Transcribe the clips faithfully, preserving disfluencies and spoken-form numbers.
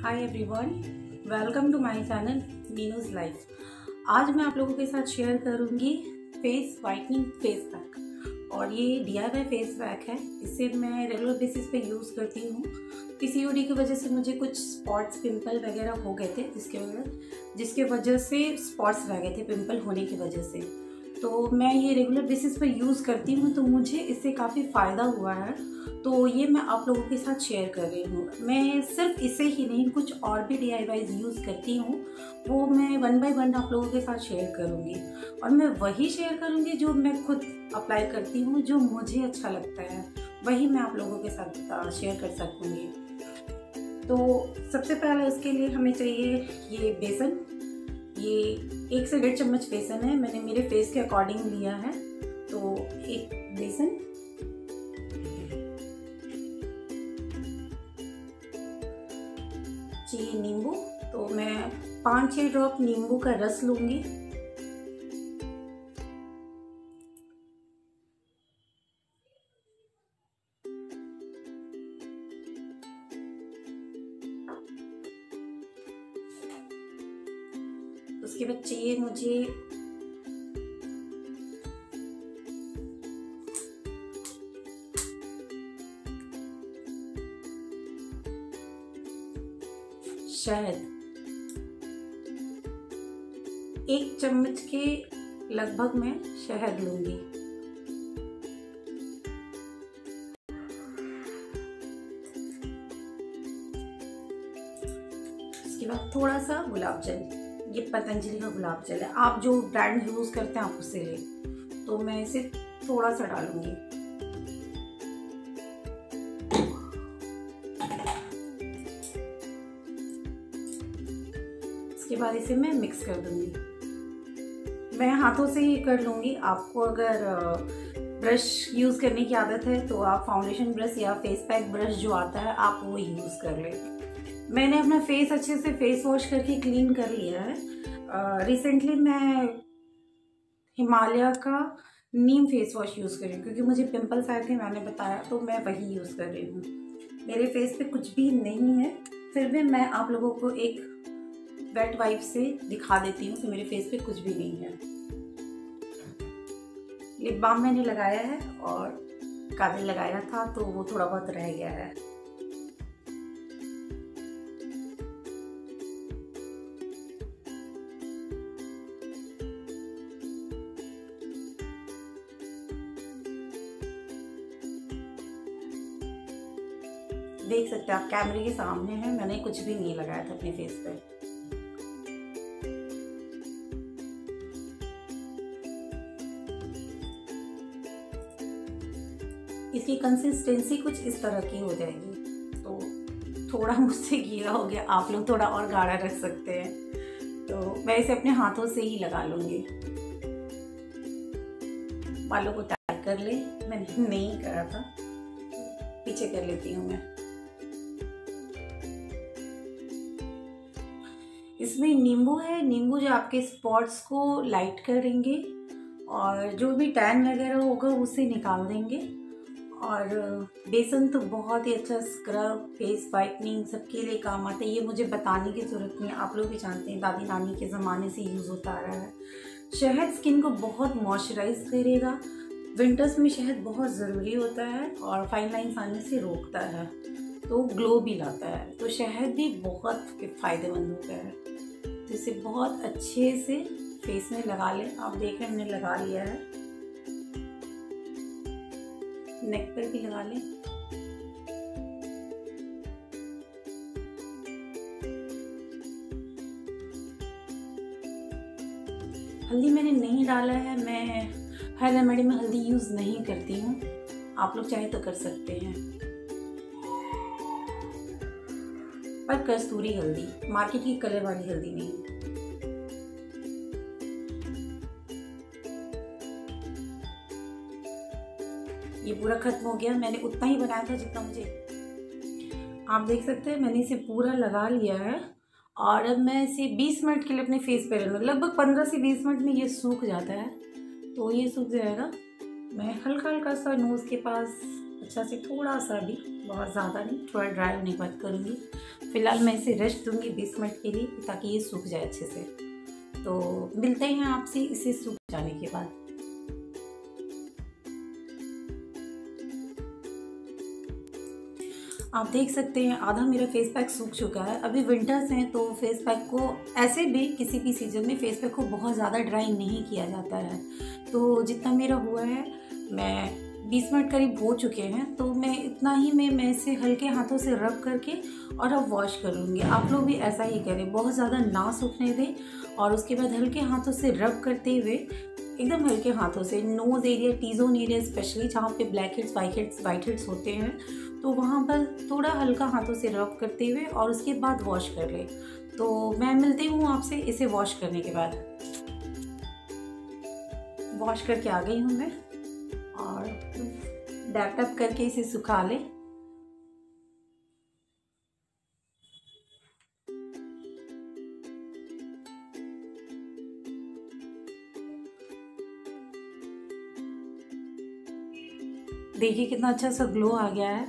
Hi everyone, welcome to my channel Meenu's life. आज मैं आप लोगों के साथ शेयर करूंगी फेस वाइटनिंग फेस पैक। और ये D I Y face pack है। इसे मैं रेगुलर बेसिस पे यूज़ करती हूँ। पीसीओडी की वजह से मुझे कुछ स्पॉट्स पिंपल वगैरह हो गए थे, जिसके वजह जिसके वजह से स्पॉट्स रह गए थे पिंपल होने की वजह से। तो मैं ये रेगुलर बेसिस पे यूज़ करती हूँ, तो मुझे इससे काफ़ी फ़ायदा हुआ है। तो ये मैं आप लोगों के साथ शेयर कर रही हूँ। मैं सिर्फ इसे ही नहीं, कुछ और भी डी आई वाईज यूज़ करती हूँ, वो मैं वन बाय वन आप लोगों के साथ शेयर करूँगी। और मैं वही शेयर करूँगी जो मैं खुद अप्लाई करती हूँ, जो मुझे अच्छा लगता है वही मैं आप लोगों के साथ शेयर कर सकूँगी। तो सबसे पहले इसके लिए हमें चाहिए ये बेसन। ये एक से डेढ़ चम्मच बेसन है, मैंने मेरे फेस के अकॉर्डिंग लिया है। तो एक बेसन, चाहिए नींबू। तो मैं पाँच छः ड्रॉप नींबू का रस लूँगी। उसके बाद चाहिए मुझे शहद। एक चम्मच के लगभग मैं शहद लूंगी। उसके बाद थोड़ा सा गुलाब जल। ये पतंजलि का गुलाब जल है, आप जो ब्रांड यूज करते हैं आप उससे ले। तो मैं इसे थोड़ा सा डालूंगी। इसके बाद इसे मैं मिक्स कर दूंगी। मैं हाथों से ही कर लूंगी। आपको अगर ब्रश यूज़ करने की आदत है तो आप फाउंडेशन ब्रश या फेस पैक ब्रश जो आता है आप वो यूज़ कर लें। मैंने अपना फेस अच्छे से फेस वॉश करके क्लीन कर लिया है। रिसेंटली मैं हिमालय का नीम फेस वॉश यूज़ कर रही हूँ, क्योंकि मुझे पिंपल्स आए थे, मैंने बताया, तो मैं वही यूज़ कर रही हूँ। मेरे फेस पे कुछ भी नहीं है, फिर भी मैं आप लोगों को एक वेट वाइप से दिखा देती हूँ कि मेरे फेस पे कुछ भी नहीं है। लिप बाम मैंने लगाया है और काजल लगाया था, तो वो थोड़ा बहुत रह गया है। देख सकते हैं आप, कैमरे के सामने है, मैंने कुछ भी नहीं लगाया था अपने फेस पे। इसकी कंसिस्टेंसी कुछ इस तरह की हो जाएगी। तो थोड़ा मुझसे गीला हो गया, आप लोग थोड़ा और गाढ़ा रख सकते हैं। तो मैं इसे अपने हाथों से ही लगा लूंगी। बालों को टाइट कर ले, मैंने नहीं करा था, पीछे कर लेती हूँ मैं। इसमें नींबू है, नींबू जो आपके स्पॉट्स को लाइट करेंगे और जो भी टैन वगैरह होगा उसे निकाल देंगे। और बेसन तो बहुत ही अच्छा स्क्रब, फेस वाइटनिंग सबके लिए काम आता है। ये मुझे बताने की ज़रूरत नहीं है, आप लोग भी जानते हैं, दादी नानी के ज़माने से यूज़ होता आ रहा है। शहद स्किन को बहुत मॉइस्चराइज करेगा। विंटर्स में शहद बहुत ज़रूरी होता है और फाइन लाइन्स आने से रोकता है, तो ग्लो भी लाता है। तो शहद भी बहुत फ़ायदेमंद होता है। तो इसे बहुत अच्छे से फेस में लगा लें। आप देख रहे हैं मैंने लगा लिया है, नेक पर भी लगा लें। हल्दी मैंने नहीं डाला है, मैं हर रेमेडी में हल्दी यूज़ नहीं करती हूँ, आप लोग चाहे तो कर सकते हैं। पर कस्तूरी हल्दी, मार्केट की कलर वाली हल्दी नहीं। ये पूरा खत्म हो गया। मैंने उतना ही बनाया था जितना मुझे, आप देख सकते हैं, मैंने इसे पूरा लगा लिया है। और अब मैं इसे बीस मिनट के लिए अपने फेस पे रहूँगी। लगभग पंद्रह से बीस मिनट में ये सूख जाता है। तो ये सूख जाएगा। मैं हल्का हल्का सा नोज़ के पास अच्छा से थोड़ा सा भी, बहुत ज़्यादा नहीं, थोड़ा ड्राई होने के बाद करूँगी। फ़िलहाल मैं इसे रेस्ट दूँगी बीस मिनट के लिए ताकि ये सूख जाए अच्छे से। तो मिलते हैं आपसे इसे सूख जाने के बाद। आप देख सकते हैं आधा मेरा फेस पैक सूख चुका है। अभी विंटर्स हैं तो फेस पैक को ऐसे भी किसी भी सीज़न में फेस पैक को बहुत ज़्यादा ड्राई नहीं किया जाता है। तो जितना मेरा हुआ है, मैं बीस मिनट करीब हो चुके हैं, तो मैं इतना ही में मैं इसे हल्के हाथों से रब करके और अब वॉश कर लूँगी। आप लोग भी ऐसा ही करें, बहुत ज़्यादा ना सूखने दें और उसके बाद हल्के हाथों से रब करते हुए, एकदम हल्के हाथों से nose area, T zone area specially जहाँ पे blackheads, whiteheads whiteheads होते हैं, तो वहाँ पर थोड़ा हल्का हाथों से रब करते हुए और उसके बाद वॉश कर ले। तो मैं मिलती हूँ आपसे इसे वॉश करने के बाद। वॉश करके आ गई हूँ मैं और डैप टैप करके इसे सुखा ले। देखिए कितना अच्छा सा ग्लो आ गया है,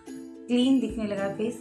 क्लीन दिखने लगा फेस।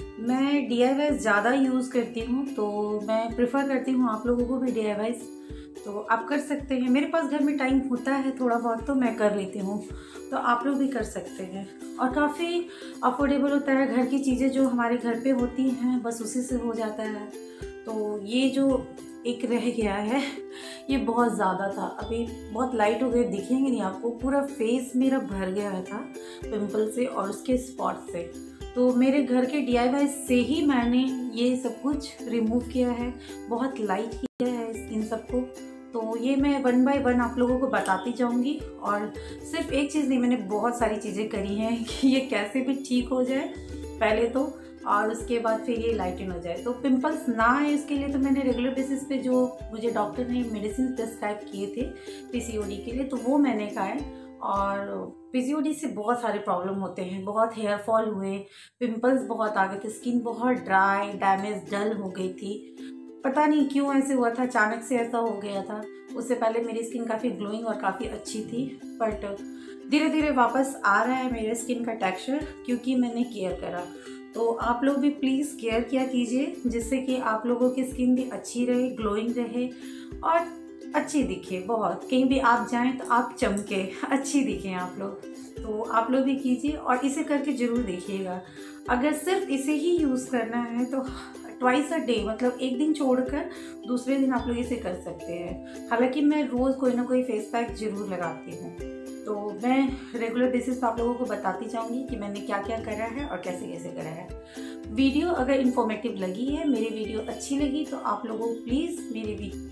मैं डी आई वाई ज़्यादा यूज़ करती हूँ, तो मैं प्रेफर करती हूँ आप लोगों को भी डी आई वाई, तो आप कर सकते हैं। मेरे पास घर में टाइम होता है थोड़ा बहुत तो मैं कर लेती हूँ, तो आप लोग भी कर सकते हैं। और काफ़ी अफोर्डेबल होता है, घर की चीज़ें जो हमारे घर पे होती हैं बस उसी से हो जाता है। तो ये जो एक रह गया है ये बहुत ज़्यादा था, अभी बहुत लाइट हो गए, दिखेंगे नहीं आपको। पूरा फेस मेरा भर गया था पिंपल से और उसके स्पॉट से। तो मेरे घर के डी आई वाई से ही मैंने ये सब कुछ रिमूव किया है, बहुत लाइट किया है इन सबको। तो ये मैं वन बाय वन आप लोगों को बताती जाऊंगी। और सिर्फ एक चीज़ नहीं, मैंने बहुत सारी चीज़ें करी हैं कि ये कैसे भी ठीक हो जाए पहले तो, और उसके बाद फिर ये लाइटन हो जाए। तो पिंपल्स ना आए इसके लिए तो मैंने रेगुलर बेसिस पे जो मुझे डॉक्टर ने मेडिसिन प्रिस्क्राइब किए थे पी सी ओ डी के लिए, तो वो मैंने खाए। और पी सी ओ डी से बहुत सारे प्रॉब्लम होते हैं, बहुत हेयर फॉल हुए, पिंपल्स बहुत आ गए थे, स्किन बहुत ड्राई, डैमेज, डल हो गई थी। पता नहीं क्यों ऐसे हुआ था, अचानक से ऐसा हो गया था। उससे पहले मेरी स्किन काफ़ी ग्लोइंग और काफ़ी अच्छी थी, बट धीरे धीरे वापस आ रहा है मेरे स्किन का टेक्सचर, क्योंकि मैंने केयर करा। तो आप लोग भी प्लीज़ केयर किया कीजिए, जिससे कि आप लोगों की स्किन भी अच्छी रहे, ग्लोइंग रहे और अच्छी दिखे। बहुत कहीं भी आप जाएं तो आप चमके, अच्छी दिखें आप लोग। तो आप लोग भी कीजिए और इसे करके ज़रूर देखिएगा। अगर सिर्फ इसे ही यूज़ करना है तो ट्वाइस अ डे, मतलब एक दिन छोड़कर दूसरे दिन आप लोग इसे कर सकते हैं। हालांकि मैं रोज़ कोई ना कोई फेस पैक ज़रूर लगाती हूँ, तो मैं रेगुलर बेसिस पर आप लोगों को बताती जाऊंगी कि मैंने क्या क्या करा है और कैसे कैसे करा है। वीडियो अगर इन्फॉर्मेटिव लगी है, मेरी वीडियो अच्छी लगी, तो आप लोगों को प्लीज़ मेरी वीडियो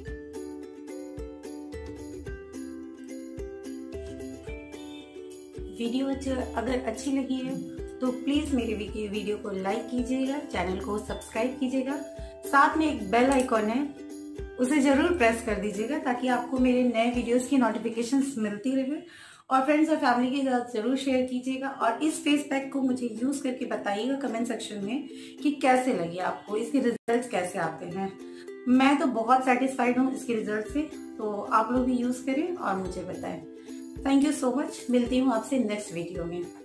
वीडियो अगर अच्छी लगी है तो प्लीज़ मेरी वीडियो को लाइक कीजिएगा, चैनल को सब्सक्राइब कीजिएगा, साथ में एक बेल आइकॉन है उसे ज़रूर प्रेस कर दीजिएगा ताकि आपको मेरे नए वीडियोस की नोटिफिकेशंस मिलती रहे। और फ्रेंड्स और फैमिली के साथ ज़रूर शेयर कीजिएगा। और इस फेस पैक को मुझे यूज़ करके बताइएगा कमेंट सेक्शन में कि कैसे लगे आपको, इसके रिजल्ट्स कैसे आते हैं। मैं तो बहुत सेटिस्फाइड हूँ इसके रिजल्ट से, तो आप लोग भी यूज़ करें और मुझे बताएं। थैंक यू सो मच, मिलती हूँ आपसे नेक्स्ट वीडियो में।